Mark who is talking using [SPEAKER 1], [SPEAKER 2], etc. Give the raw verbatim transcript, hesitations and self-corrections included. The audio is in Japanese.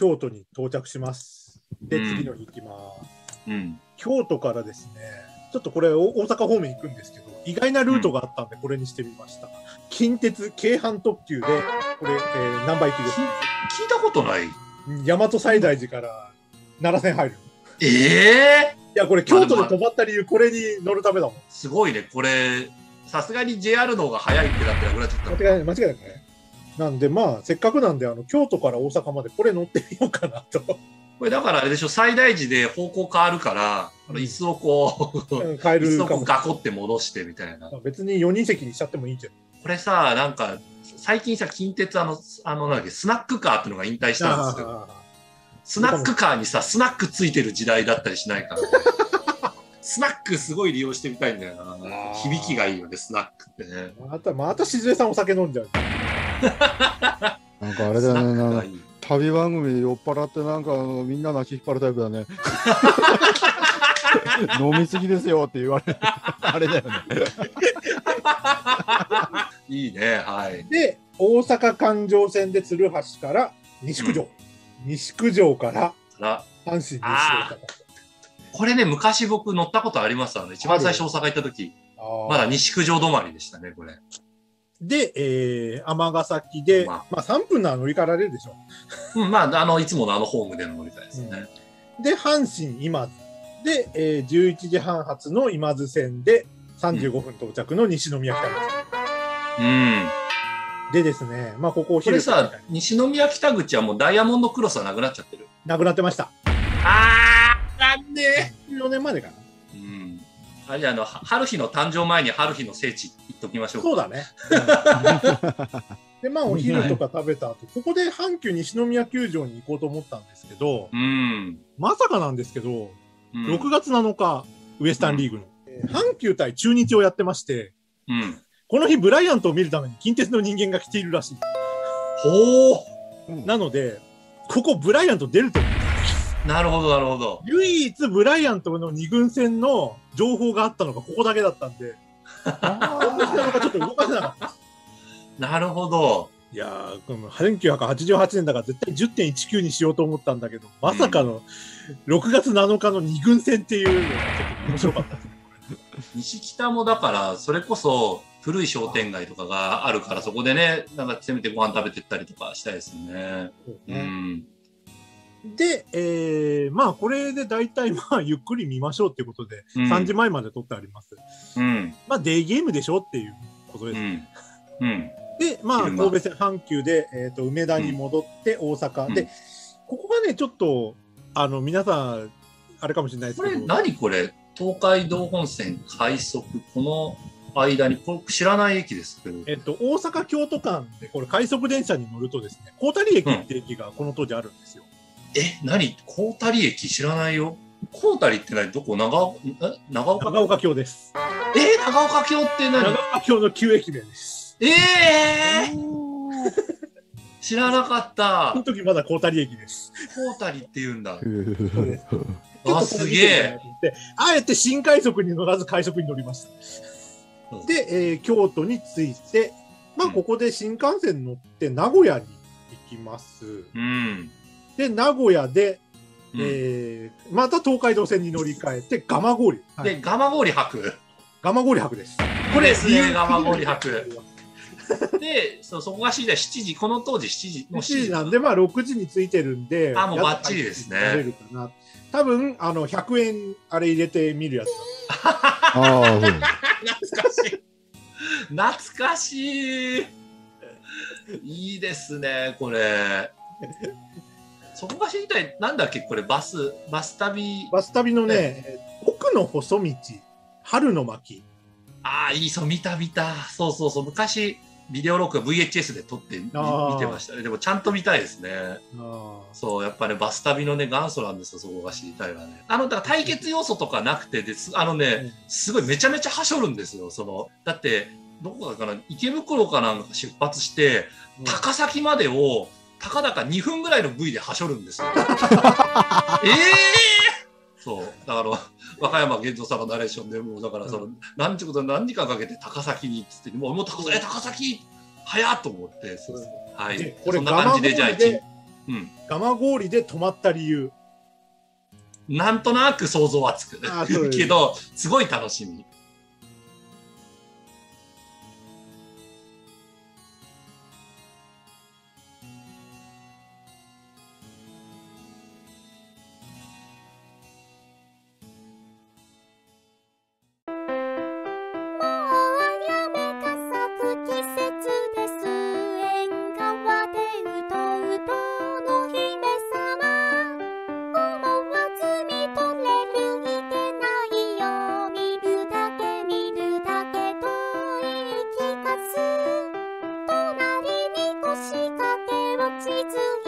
[SPEAKER 1] 京都に到着します。で、
[SPEAKER 2] うん、
[SPEAKER 1] 次の日行きます。うん、京都からですね、ちょっとこれ大阪方面行くんですけど、意外なルートがあったんでこれにしてみました。うん、近鉄京阪特急で、これ、えー、何倍行きです。
[SPEAKER 2] 聞いたことない。
[SPEAKER 1] 大和西大寺から奈良線入る。
[SPEAKER 2] ええー、
[SPEAKER 1] いや、これ京都で止まった理由、これに乗るためだもん。
[SPEAKER 2] すごいね、これ、さすがに ジェイアール の方が早いってなってなくなっちゃった。
[SPEAKER 1] 間違いない、間違いないね。なんで、まあ、せっかくなんで、あの、京都から大阪までこれ乗ってみようかなと。こ
[SPEAKER 2] れだからあれでしょ、西大寺で方向変わるから、あの椅子をこう、うん、
[SPEAKER 1] 変える
[SPEAKER 2] 椅子をこうガコって戻してみたいな。
[SPEAKER 1] 別によにん席にしちゃってもいいけど。
[SPEAKER 2] これさ、なんか、最近さ、近鉄あの、あの、なんだっけ、スナックカーっていうのが引退したんですよ。スナックカーにさ、スナックついてる時代だったりしないかな。スナックすごい利用してみたいんだよな。響きがいいよね、スナックってね。
[SPEAKER 1] また、また静江さんお酒飲んじゃう。
[SPEAKER 3] なんかあれだよね、なんか旅番組で酔っ払ってなんかみんなの足引っ張るタイプだね。飲みすぎですよって言われる。あれだよね。
[SPEAKER 2] いいね、はい。
[SPEAKER 1] で、大阪環状線で鶴橋から西九条。うん、西九条から阪神西大阪。
[SPEAKER 2] これね、昔僕乗ったことあります。あの一番最初大阪行った時、まだ西九条止まりでしたね、これ。
[SPEAKER 1] で、えー、尼崎で、まあ、まあ、さんぷんなら乗り換えられるでしょ
[SPEAKER 2] う。うん、まあ、あの、いつものあのホームでの乗り換えですね。
[SPEAKER 1] うん、で、阪神今津。で、えー、じゅういちじはん発の今津線でさんじゅうごふん到着の西宮北口。
[SPEAKER 2] うん。
[SPEAKER 1] でですね、まあ、ここお
[SPEAKER 2] 昼。これさ、西宮北口はもうダイヤモンドクロスはなくなっちゃってる。
[SPEAKER 1] なくなってました。
[SPEAKER 2] あー、なんで
[SPEAKER 1] じゅうよねんまでかな。
[SPEAKER 2] うん。あれあの、春日の誕生前に春日の聖地行っときましょうか。
[SPEAKER 1] そうだね。うん、で、まあ、お昼とか食べた後、ここで阪急西宮球場に行こうと思ったんですけど、
[SPEAKER 2] うん、
[SPEAKER 1] まさかなんですけど、うん、ろくがつなのか、ウエスタンリーグの、うん、阪急対中日をやってまして、
[SPEAKER 2] うん、
[SPEAKER 1] この日ブライアントを見るために近鉄の人間が来ているらしい。
[SPEAKER 2] ほ
[SPEAKER 1] ー。なので、ここブライアント出ると思う。
[SPEAKER 2] なるほど、なるほど。
[SPEAKER 1] 唯一ブライアントのに軍戦の情報があったのがここだけだったんで、ああ、ちょっと動かせなかった。
[SPEAKER 2] なるほど。
[SPEAKER 1] いやー、せんきゅうひゃくはちじゅうはちねんだから絶対 じゅってんいちきゅう にしようと思ったんだけど、まさかのろくがつなのかのに軍戦っていうのがちょっと面白かったですね。
[SPEAKER 2] 西北もだから、それこそ古い商店街とかがあるから、そこでね、なんかせめてご飯食べてったりとかしたいですね。うん。
[SPEAKER 1] で、えー、まあこれで大体まあゆっくり見ましょうっていうことで、うん、さんじまえまで撮ってあります。うん、まあデイゲームでしょっていうことですね。うんうん、で、まあ神戸線阪急で、えー、と梅田に戻って大阪、うん、で、ここがねちょっとあの皆さんあれかもしれないですけど、
[SPEAKER 2] これ何これ東海道本線快速この間にこれ知らない駅ですけど、
[SPEAKER 1] えっと大阪京都間でこれ快速電車に乗るとですね、高谷駅って駅がこの当時あるんですよ。
[SPEAKER 2] うん、え、何高谷駅知らないよ。高谷って何どこ長え長岡
[SPEAKER 1] 長岡京です。
[SPEAKER 2] えー、長岡京って何？
[SPEAKER 1] 長岡京の旧駅名です。
[SPEAKER 2] ええー、知らなかった。
[SPEAKER 1] その時まだ高谷駅です。
[SPEAKER 2] 高谷って言うんだ。
[SPEAKER 1] そうです。
[SPEAKER 2] あ、すげえ。
[SPEAKER 1] あえて新快速に乗らず快速に乗りました。うん、で、えー、京都に着いて、まあここで新幹線乗って名古屋に行きます。うん、で、名古屋で、うん、えー、また東海道線に乗り換えて蒲郡。
[SPEAKER 2] はい、で、蒲郡泊。
[SPEAKER 1] 蒲郡泊です。
[SPEAKER 2] これですね、蒲郡泊。で、そ, そこがしちじ、この当時しちじの
[SPEAKER 1] しちじなんで、まあろくじに着いてるんで、
[SPEAKER 2] あ、もうバッチリですね。
[SPEAKER 1] 多分あのひゃくえんあれ入れて見るやつだ。
[SPEAKER 2] ああ、懐かしい。懐かしい。いいですね、これ。そこが知りたい。なんだっけ、これバス、バス旅。
[SPEAKER 1] バス旅のね、ね奥の細道、春の巻。
[SPEAKER 2] ああ、いい、そう、見た見た。そうそうそう、昔。ビデオ録画 ブイエイチエス で撮って見てましたね。でもちゃんと見たいですね。そう、やっぱね、バス旅のね、元祖なんですよ、そこが知りたいわね。あの、だから対決要素とかなくてです、あのね、すごいめちゃめちゃはしょるんですよ。その、だって、どこだかな、池袋かなんか出発して、高崎までを、たかだかにふんぐらいの ブイ ではしょるんですよ。ええーそう。だから、和歌山源三さんのナレーションでもう、だから、その、うん、何時間、何時間かけて高崎にっつって、もう、もう高崎、え、高崎早っと思って、そうそう。はい。
[SPEAKER 1] これ、
[SPEAKER 2] そんな感じで、じゃあ、一
[SPEAKER 1] うん、蒲郡で止まった理由。
[SPEAKER 2] なんとなく想像はつくけど、すごい楽しみ。
[SPEAKER 4] しかけを地図